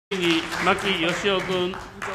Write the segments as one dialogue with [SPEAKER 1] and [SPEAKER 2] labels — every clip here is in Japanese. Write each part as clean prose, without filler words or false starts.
[SPEAKER 1] 次、牧義夫君。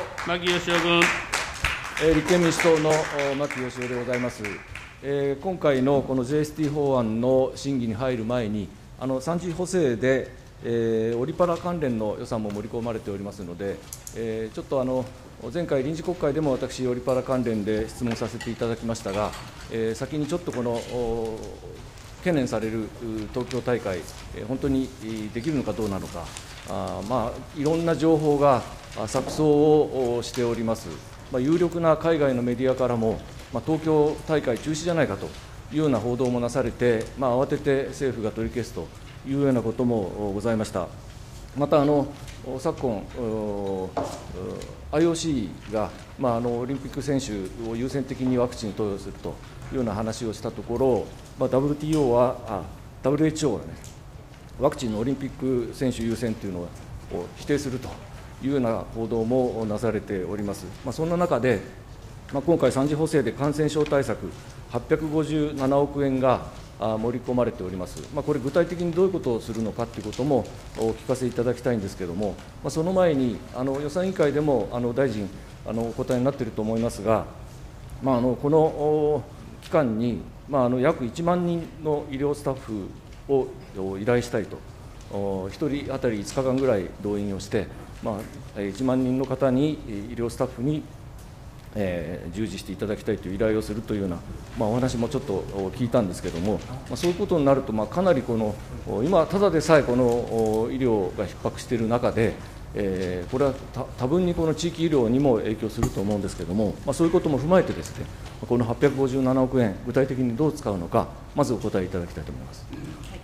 [SPEAKER 2] 立憲民主党の牧義夫でございます。今回のこの JST 法案の審議に入る前に、3次補正で、オリパラ関連の予算も盛り込まれておりますので、ちょっと前回、臨時国会でも私、オリパラ関連で質問させていただきましたが、先にちょっとこの懸念される東京大会、本当にできるのかどうなのか、いろんな情報が錯綜をしております。有力な海外のメディアからも、東京大会中止じゃないかというような報道もなされて、慌てて政府が取り消すというようなこともございました。また昨今、IOC が、オリンピック選手を優先的にワクチン投与するというような話をしたところ、WHO は、WHO がね、ワクチンのオリンピック選手優先というのを否定するというような報道もなされております。そんな中で、今回、3次補正で感染症対策、857億円が盛り込まれております。これ、具体的にどういうことをするのかということもお聞かせいただきたいんですけれども、その前に、予算委員会でも大臣、お答えになっていると思いますが、この期間に、約1万人の医療スタッフを依頼したいと、1人当たり5日間ぐらい動員をして、1万人の方に、医療スタッフに、従事していただきたいという依頼をするというような、お話もちょっと聞いたんですけれども、そういうことになると、かなり今、ただでさえこの医療が逼迫している中で、これは多分にこの地域医療にも影響すると思うんですけれども、そういうことも踏まえてですね、この857億円、具体的にどう使うのか、まずお答えいただきたいと思います。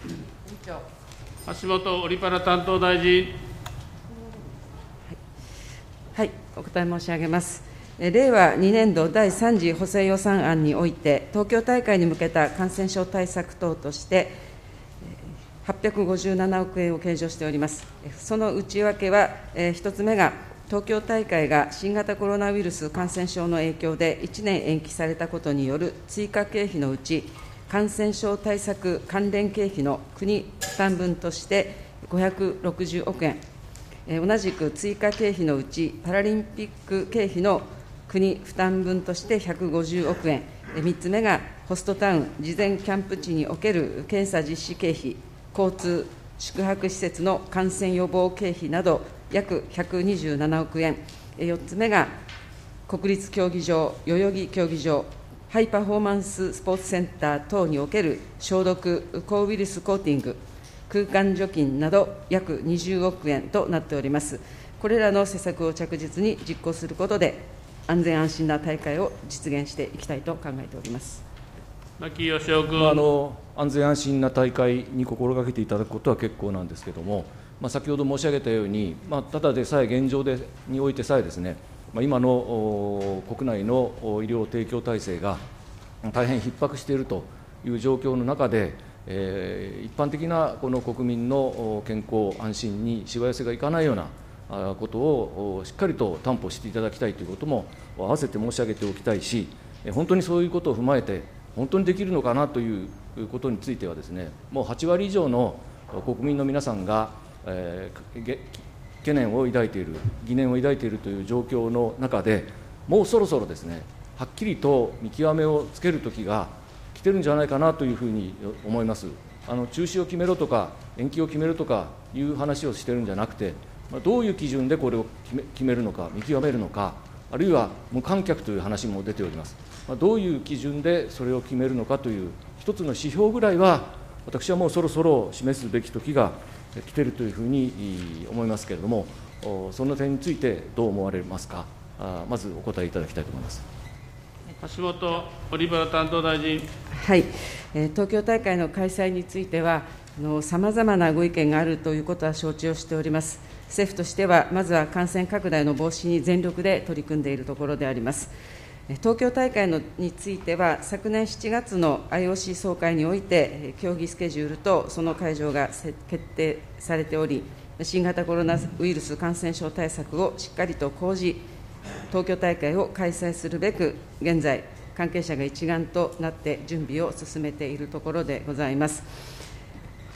[SPEAKER 1] 橋本オリパラ担当大臣。
[SPEAKER 3] お答え申し上げます。令和2年度第3次補正予算案において、東京大会に向けた感染症対策等として、857億円を計上しております。その内訳は、1つ目が、東京大会が新型コロナウイルス感染症の影響で1年延期されたことによる追加経費のうち、感染症対策関連経費の国負担分として560億円、同じく追加経費のうち、パラリンピック経費の国負担分として150億円、3つ目がホストタウン、事前キャンプ地における検査実施経費、交通、宿泊施設の感染予防経費など、約127億円、4つ目が国立競技場、代々木競技場、ハイパフォーマンススポーツセンター等における消毒、抗ウイルスコーティング、空間除菌など、約20億円となっております。これらの施策を着実に実行することで、安全安心な大会を実現していきたいと考えております。
[SPEAKER 1] 牧義夫君。
[SPEAKER 2] 安全安心な大会に心がけていただくことは結構なんですけれども、先ほど申し上げたように、ただでさえ現状においてさえですね、今の国内の医療提供体制が大変逼迫しているという状況の中で、一般的なこの国民の健康安心にしわ寄せがいかないようなことをしっかりと担保していただきたいということも合わせて申し上げておきたいし、本当にそういうことを踏まえて、本当にできるのかなということについてはですね、もう8割以上の国民の皆さんが、懸念を抱いている、疑念を抱いているという状況の中で、もうそろそろですね、はっきりと見極めをつけるときが来てるんじゃないかなというふうに思います。中止を決めろとか、延期を決めるとかいう話をしてるんじゃなくて、どういう基準でこれを決めるのか、見極めるのか、あるいは無観客という話も出ております。どういう基準でそれを決めるのかという一つの指標ぐらいは、私はもうそろそろ示すべき時が来ているというふうに思いますけれども、その点についてどう思われますか、まずお答えいただきたいと思います。
[SPEAKER 1] 橋本オリパラ担当大臣。
[SPEAKER 3] 東京大会の開催については、さまざまなご意見があるということは承知をしております。政府としては、まずは感染拡大の防止に全力で取り組んでいるところであります。東京大会については、昨年7月の IOC 総会において、競技スケジュールとその会場が決定されており、新型コロナウイルス感染症対策をしっかりと講じ、東京大会を開催するべく、現在、関係者が一丸となって準備を進めているところでございます。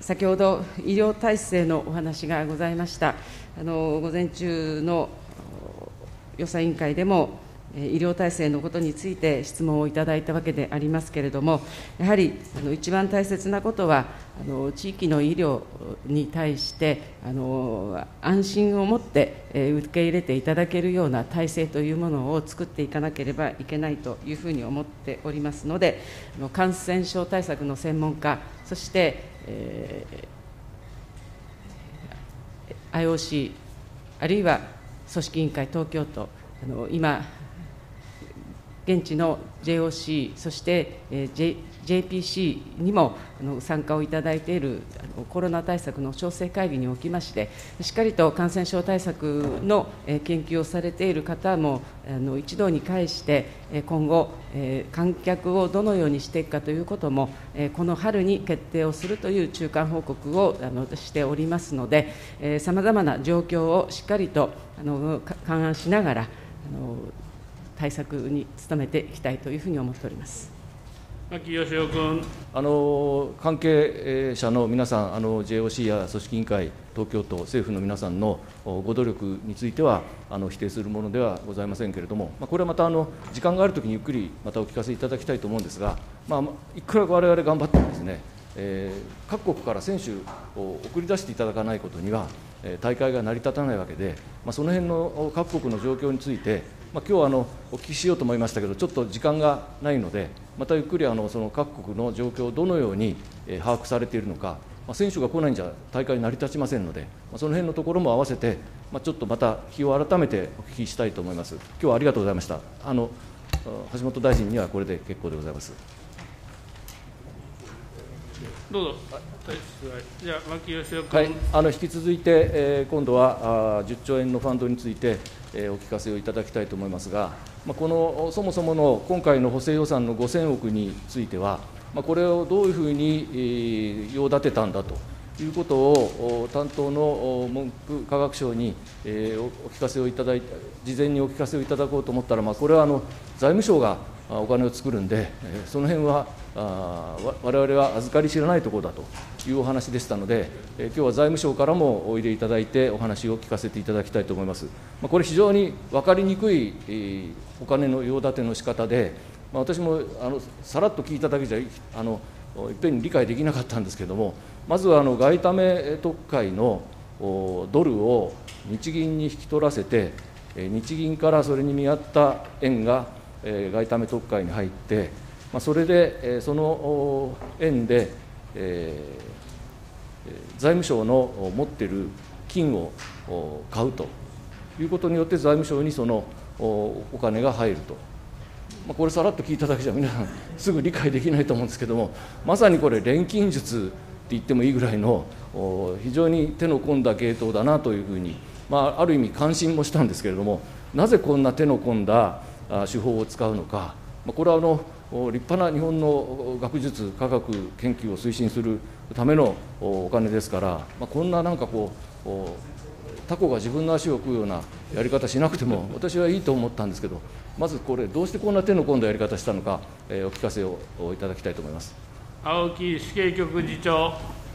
[SPEAKER 3] 先ほど医療体制のお話がございました。午前中の予算委員会でも、医療体制のことについて質問をいただいたわけでありますけれども、やはり一番大切なことは、地域の医療に対して安心を持って受け入れていただけるような体制というものを作っていかなければいけないというふうに思っておりますので、感染症対策の専門家、そして、IOC、あるいは組織委員会、東京都、今、現地の JOC、そして、JPC にも参加をいただいているコロナ対策の調整会議におきまして、しっかりと感染症対策の研究をされている方も一堂に会して、今後、観客をどのようにしていくかということも、この春に決定をするという中間報告をしておりますので、さまざまな状況をしっかりと勘案しながら、対策に努めていきたいというふうに思っております。
[SPEAKER 1] 牧義夫君。
[SPEAKER 2] 関係者の皆さん、JOC や組織委員会、東京都、政府の皆さんのご努力については否定するものではございませんけれども、これはまた時間があるときにゆっくりまたお聞かせいただきたいと思うんですが、いくら我々頑張ってもですね、各国から選手を送り出していただかないことには、大会が成り立たないわけで、その辺の各国の状況について、今日はお聞きしようと思いましたけど、ちょっと時間がないので、またゆっくりその各国の状況をどのように把握されているのか、選手が来ないんじゃ大会成り立ちませんので、その辺のところも合わせて、ちょっとまた日を改めてお聞きしたいと思います。今日はありがとうございました。橋本大臣にはこれで結構でございます。
[SPEAKER 1] どうぞ。じゃあ、牧義夫君。
[SPEAKER 2] はい、引き続いて、今度は10兆円のファンドについて、お聞かせをいただきたいと思いますが、そもそもの今回の補正予算の5000億については、これをどういうふうに用立てたんだということを、担当の文部科学省にお聞かせをいただいて、事前にお聞かせをいただこうと思ったら、これは財務省がお金を作るんで、その辺は我々は預かり知らないところだというお話でしたので、今日は財務省からもおいでいただいて、お話を聞かせていただきたいと思います。これ、非常に分かりにくいお金の用立ての仕方で、私もさらっと聞いただけじゃいっぺんに理解できなかったんですけれども、まずは外為特会のドルを日銀に引き取らせて、日銀からそれに見合った円が外為特会に入って、それでその円で財務省の持っている金を買うということによって、財務省にそのお金が入ると。これ、さらっと聞いただけじゃ皆さんすぐ理解できないと思うんですけれども、まさにこれ、錬金術って言ってもいいぐらいの非常に手の込んだ芸当だなというふうに、ある意味感心もしたんですけれども、なぜこんな手の込んだ手法を使うのか、これは立派な日本の学術、科学研究を推進するためのお金ですから、こんなタコが自分の足を食うようなやり方しなくても、私はいいと思ったんですけど、まずこれ、どうしてこんな手の込んだやり方したのか、お聞かせをいただきたいと思います。
[SPEAKER 1] 青木主計局次長。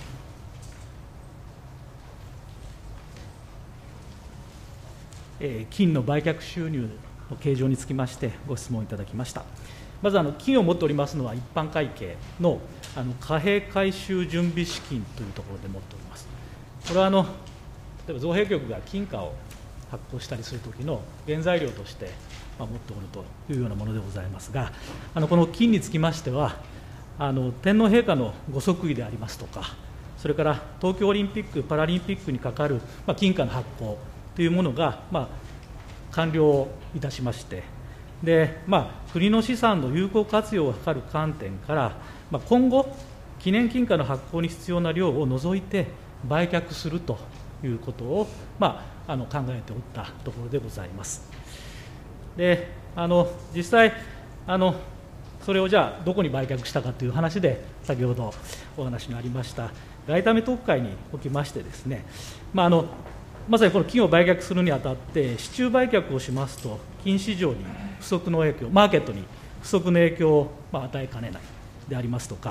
[SPEAKER 4] 金の売却収入の計上につきましてご質問いただきました。まず金を持っておりますのは一般会計の貨幣回収準備資金というところで持っております。これは例えば造幣局が金貨を発行したりするときの原材料として持っておるというようなものでございますが、この金につきましては天皇陛下のご即位でありますとか、それから東京オリンピック・パラリンピックにかかる金貨の発行というものが完了いたしまして、で国の資産の有効活用を図る観点から、今後、記念金貨の発行に必要な量を除いて売却するということを、考えておったところでございます。で実際それをじゃあどこに売却したかという話で、先ほどお話にありました外為特会におきましてですね、まさにこの金を売却するにあたって、市中売却をしますと、金市場に不足の影響、マーケットに不足の影響を与えかねないでありますとか、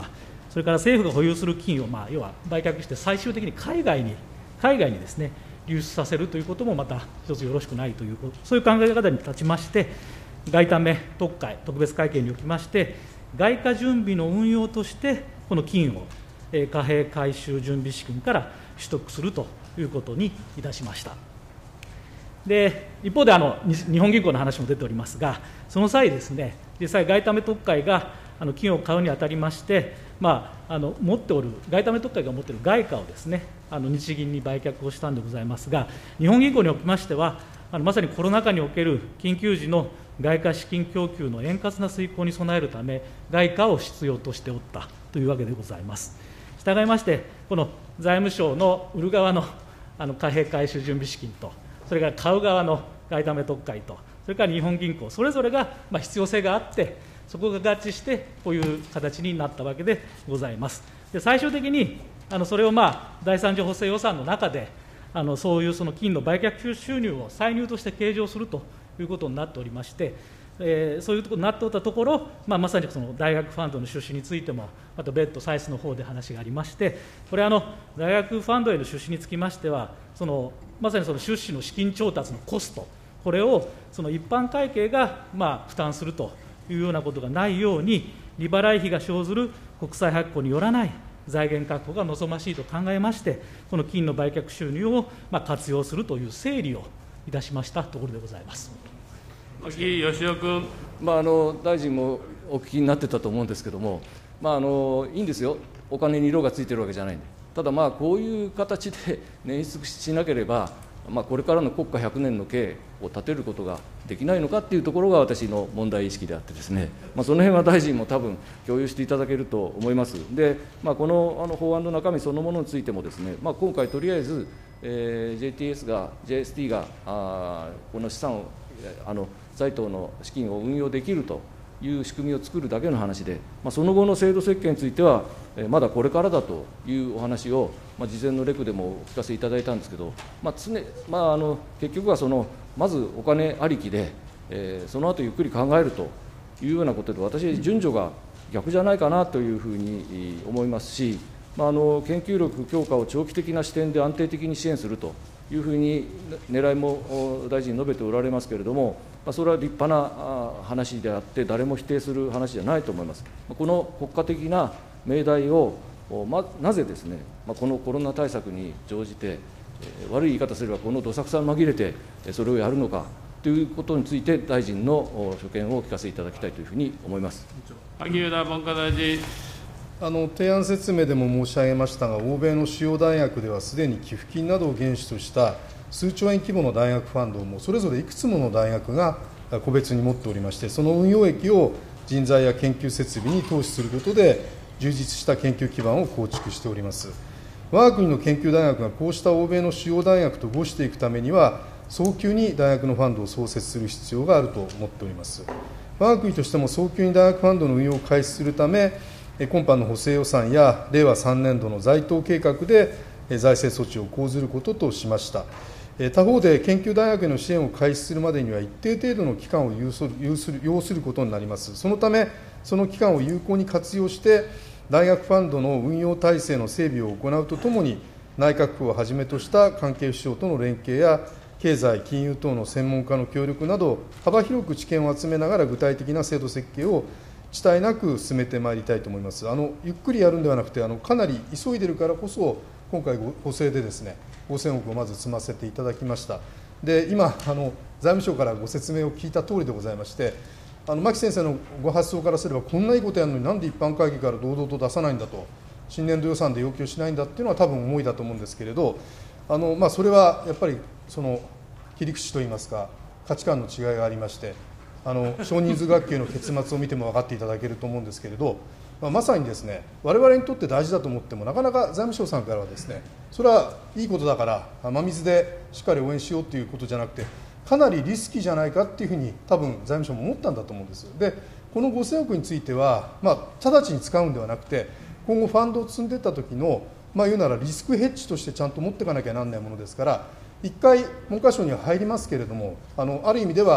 [SPEAKER 4] それから政府が保有する金を、要は売却して最終的に海外にですね、流出させるということもまた一つよろしくないという、そういう考え方に立ちまして、外為特会、特別会計におきまして、外貨準備の運用として、この金を貨幣回収準備資金から取得するということにいたしました。で一方で日本銀行の話も出ておりますが、その際ですね、実際、外為特会が金を買うにあたりまして、持っておる、外為特会が持っている外貨をですね、日銀に売却をしたんでございますが、日本銀行におきましては、まさにコロナ禍における緊急時の外貨資金供給の円滑な遂行に備えるため、外貨を必要としておったというわけでございます。したがいまして、この財務省の売る側の貨幣回収準備資金と、それから買う側の外為特会と、それから日本銀行、それぞれが必要性があって、そこが合致して、こういう形になったわけでございます。で最終的にそれを第三次補正予算の中で、そういうその金の売却収入を歳入として計上するということになっておりまして、そういうことになっておったところ、まさにその大学ファンドの出資についても、また別途、歳出の方で話がありまして、これ大学ファンドへの出資につきましては、まさにその出資の資金調達のコスト、これをその一般会計が負担するというようなことがないように、利払い費が生ずる国債発行によらない財源確保が望ましいと考えまして、この金の売却収入を活用するという整理をいたしましたところでございます。
[SPEAKER 1] 秋義夫君。
[SPEAKER 2] 大臣もお聞きになってたと思うんですけれども、いいんですよ、お金に色がついてるわけじゃないんで、ただこういう形で捻出しなければ、これからの国家100年の経を立てることができないのかっていうところが私の問題意識であってですね、その辺は大臣も多分共有していただけると思います。で、この法案の中身そのものについてもですね、今回とりあえず、JST がこの資産を財党の資金を運用できるという仕組みを作るだけの話で、その後の制度設計については、まだこれからだというお話を、事前のレクでもお聞かせいただいたんですけど、結局はまずお金ありきで、その後ゆっくり考えるというようなことで、私、順序が逆じゃないかなというふうに思いますし、研究力強化を長期的な視点で安定的に支援するというふうに狙いも大臣述べておられますけれども、それは立派な話であって、誰も否定する話じゃないと思います。この国家的な命題をなぜですね、このコロナ対策に乗じて、悪い言い方すれば、このどさくさに紛れてそれをやるのかということについて、大臣の所見をお聞かせいただきたいというふうに思います。
[SPEAKER 1] 萩生田文科大臣。
[SPEAKER 5] 提案説明でも申し上げましたが、欧米の主要大学ではすでに寄付金などを原資とした数兆円規模の大学ファンドをそれぞれいくつもの大学が個別に持っておりまして、その運用益を人材や研究設備に投資することで、充実した研究基盤を構築しております。我が国の研究大学がこうした欧米の主要大学と合していくためには、早急に大学のファンドを創設する必要があると思っております。我が国としても早急に大学ファンドの運用を開始するため、今般の補正予算や令和3年度の財党計画で財政措置を講ずることとしました。他方で、研究大学への支援を開始するまでには、一定程度の期間を要することになります。そのため、その期間を有効に活用して、大学ファンドの運用体制の整備を行うとともに、内閣府をはじめとした関係府省との連携や、経済、金融等の専門家の協力など、幅広く知見を集めながら、具体的な制度設計を遅滞なく進めてまいりたいと思います。ゆっくりやるんではなくて、かなり急いでるからこそ、今回、補正でですね、5000億をまず積ませていただきました。で、今、財務省からご説明を聞いたとおりでございまして、牧先生のご発想からすれば、こんないいことやるのに、なんで一般会議から堂々と出さないんだと、新年度予算で要求しないんだっていうのは、多分思いだと思うんですけれど、それはやっぱり、切り口といいますか、価値観の違いがありまして、少人数学級の結末を見ても分かっていただけると思うんですけれど、まさにですね、我々にとって大事だと思っても、なかなか財務省さんからはですね、それはいいことだから、真水でしっかり応援しようということじゃなくて、かなりリスキーじゃないかっていうふうに、多分財務省も思ったんだと思うんです。で、この5000億については、直ちに使うんではなくて、今後、ファンドを積んでいった時の、言うならリスクヘッジとしてちゃんと持っていかなきゃなんないものですから、一回、文科省には入りますけれども、ある意味では、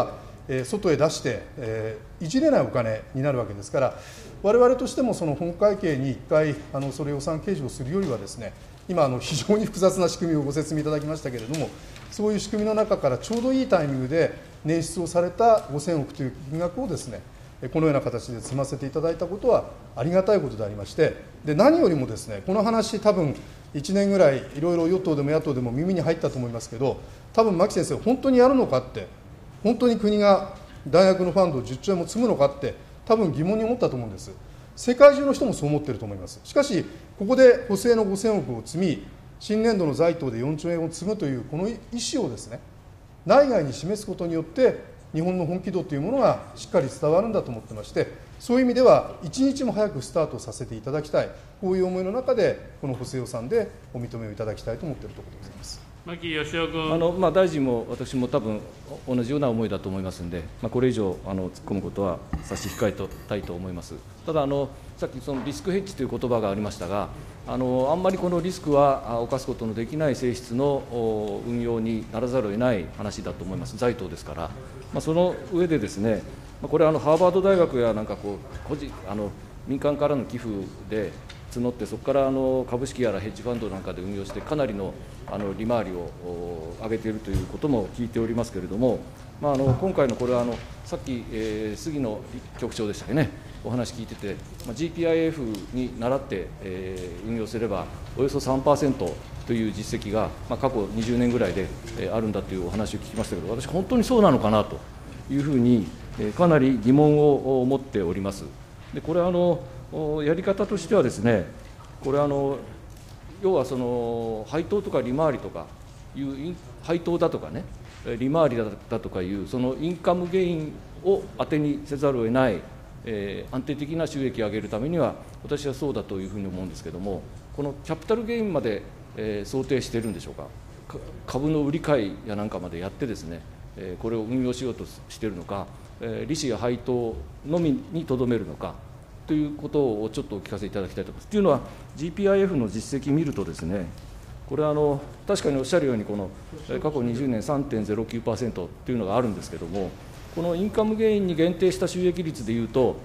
[SPEAKER 5] 外へ出して、いじれないお金になるわけですから、我々としてもその本会計に1回それ予算計上するよりはですね、今非常に複雑な仕組みをご説明いただきましたけれども、そういう仕組みの中からちょうどいいタイミングで捻出をされた5000億という金額をですね、このような形で積ませていただいたことはありがたいことでありまして、で何よりもですね、この話、多分1年ぐらい、いろいろ与党でも野党でも耳に入ったと思いますけど、多分牧先生、本当にやるのかって、本当に国が大学のファンドを10兆円も積むのかって、多分疑問に思ったと思うんです。世界中の人もそう思っていると思います。しかし、ここで補正の5000億を積み、新年度の財党で4兆円を積むという、この意思をですね、内外に示すことによって、日本の本気度というものがしっかり伝わるんだと思ってまして、そういう意味では、一日も早くスタートさせていただきたい、こういう思いの中で、この補正予算でお認めをいただきたいと思っているところでございます。
[SPEAKER 1] 牧義夫君。
[SPEAKER 2] 大臣も私も多分同じような思いだと思いますので、これ以上突っ込むことは差し控えたいと思います。たださっきそのリスクヘッジという言葉がありましたが、あんまりこのリスクは犯すことのできない性質の運用にならざるを得ない話だと思います、財党ですから、その上でですね、これハーバード大学やなんか民間からの寄付で募って、そこから株式やらヘッジファンドなんかで運用して、かなりの利回りを上げているということも聞いておりますけれども、今回のこれはさっき、杉野局長でしたっけね、お話聞いてて、GPIF に倣って、運用すれば、およそ 3% という実績が、過去20年ぐらいで、あるんだというお話を聞きましたけど、私、本当にそうなのかなというふうに、かなり疑問を持っております。でこれやり方としてはですね、これ要は配当とか利回りとかいう配当だとかね、利回りだとかいうそのインカムゲインを当てにせざるを得ない、安定的な収益を上げるためには、私はそうだというふうに思うんですけれども、このキャピタルゲインまで、想定しているんでしょうか、株の売り買いやなんかまでやってですね、これを運用しようとしているのか、利子や配当のみにとどめるのかということをちょっとお聞かせいただきたいと思います。というのは、GPIF の実績見るとですね、これ確かにおっしゃるように、この過去20年 3.09% というのがあるんですけれども、このインカムゲインに限定した収益率でいうと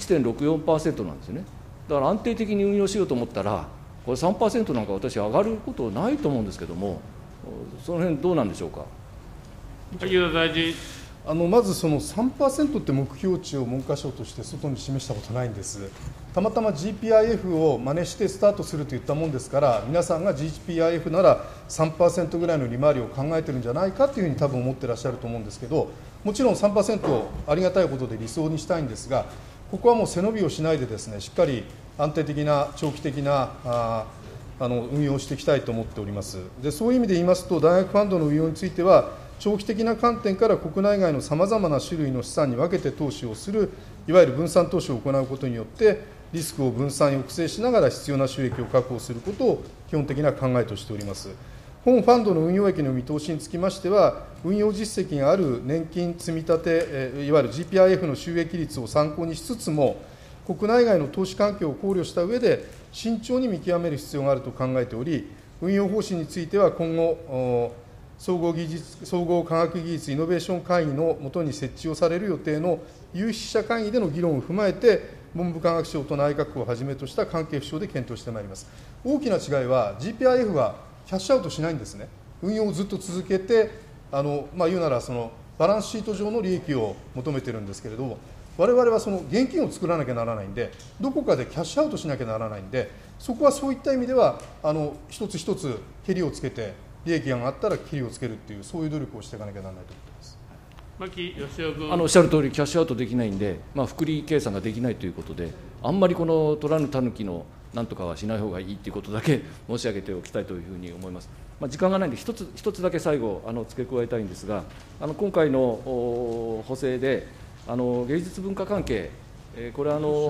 [SPEAKER 2] 1.64% なんですよね。だから安定的に運用しようと思ったら、これ 3% なんか私、上がることないと思うんですけれども、その辺どうなんでしょうか。
[SPEAKER 1] 萩生田大臣。
[SPEAKER 5] まずその 3% って目標値を文科省として外に示したことないんです。たまたま GPIF を真似してスタートするといったもんですから、皆さんが GPIF なら 3% ぐらいの利回りを考えてるんじゃないかというふうに多分思ってらっしゃると思うんですけど、もちろん 3% をありがたいことで理想にしたいんですが、ここはもう背伸びをしないでですね、しっかり安定的な長期的な運用をしていきたいと思っております。でそういう意味で言いますと、大学ファンドの運用については、長期的な観点から国内外のさまざまな種類の資産に分けて投資をする、いわゆる分散投資を行うことによって、リスクを分散、抑制しながら必要な収益を確保することを基本的な考えとしております。本ファンドの運用益の見通しにつきましては、運用実績がある年金積立、いわゆる GPIF の収益率を参考にしつつも、国内外の投資環境を考慮した上で、慎重に見極める必要があると考えており、運用方針については今後、総合科学技術イノベーション会議の下に設置をされる予定の有識者会議での議論を踏まえて、文部科学省と内閣府をはじめとした関係府省で検討してまいります。大きな違いは、GPIF はキャッシュアウトしないんですね。運用をずっと続けて、言うならバランスシート上の利益を求めているんですけれども、我々は現金を作らなきゃならないんで、どこかでキャッシュアウトしなきゃならないんで、そこはそういった意味では、一つ一つけりをつけて、利益が上がったら切りをつけるっていう、そういう努力をしていかなきゃならないと思っています。
[SPEAKER 1] 牧義夫君。
[SPEAKER 2] おっしゃるとおり、キャッシュアウトできないんで、複利計算ができないということで、あんまりこの取らぬ狸のなんとかはしない方がいいということだけ申し上げておきたいというふうに思います。時間がないので、一つだけ最後付け加えたいんですが、今回の補正で、芸術文化関係、これ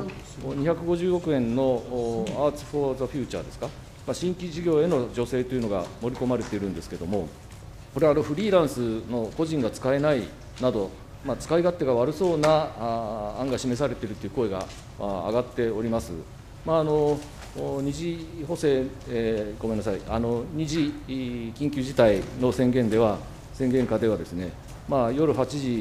[SPEAKER 2] 250億円のアーツ・フォー・ザ・フューチャーですか。新規事業への助成というのが盛り込まれているんですけれども、これはフリーランスの個人が使えないなど、使い勝手が悪そうな案が示されているという声が上がっております。二次補正、ごめんなさい、二次緊急事態の宣言下ではですね、夜8時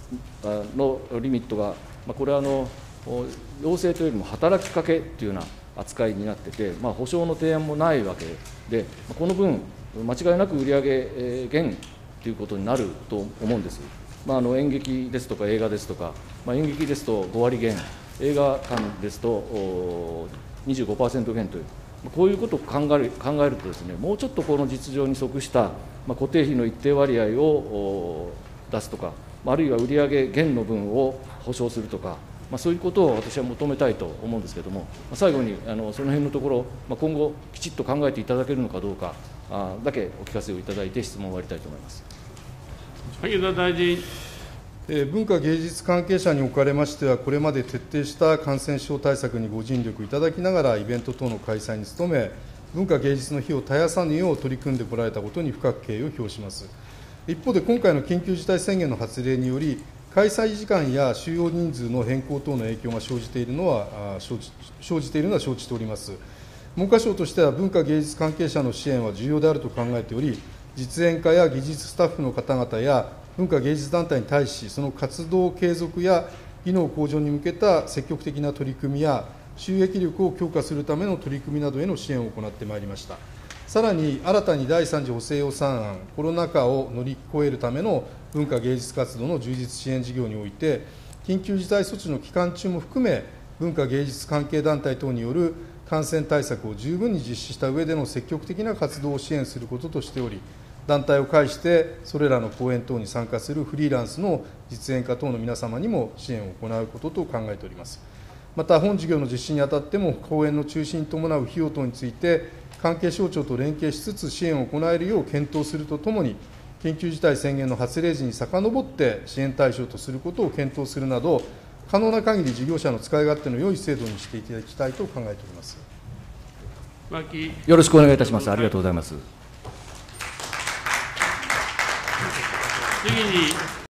[SPEAKER 2] のリミットが、これは要請というよりも働きかけというような扱いになってて、保証の提案もないわけで、この分、間違いなく売上減ということになると思うんです。演劇ですとか映画ですとか、演劇ですと5割減、映画館ですと25% 減という、こういうことを考えるとですね、もうちょっとこの実情に即した固定費の一定割合を出すとか、あるいは売上減の分を保証するとか、そういうことを私は求めたいと思うんですけれども、最後にその辺のところ、今後、きちっと考えていただけるのかどうかだけお聞かせをいただいて、質問を終わりたいと思います。
[SPEAKER 1] 萩生田大臣。
[SPEAKER 5] 文化芸術関係者におかれましては、これまで徹底した感染症対策にご尽力いただきながら、イベント等の開催に努め、文化芸術の火を絶やさぬよう取り組んでこられたことに深く敬意を表します。一方で、今回の緊急事態宣言の発令により、開催時間や収容人数の変更等の影響が生じているのは承知しております。文科省としては、文化芸術関係者の支援は重要であると考えており、実演家や技術スタッフの方々や文化芸術団体に対し、その活動継続や技能向上に向けた積極的な取り組みや、収益力を強化するための取り組みなどへの支援を行ってまいりました。さらに、新たに第3次補正予算案、コロナ禍を乗り越えるための文化芸術活動の充実支援事業において、緊急事態措置の期間中も含め、文化芸術関係団体等による感染対策を十分に実施した上での積極的な活動を支援することとしており、団体を介して、それらの講演等に参加するフリーランスの実演家等の皆様にも支援を行うことと考えております。また、本事業の実施にあたっても、講演の中止に伴う費用等について、関係省庁と連携しつつ支援を行えるよう検討するとともに、緊急事態宣言の発令時に遡って支援対象とすることを検討するなど、可能な限り事業者の使い勝手の良い制度にしていただきたいと考えております。
[SPEAKER 2] よろしくお願いいたします。ありがとうございます。
[SPEAKER 1] 次に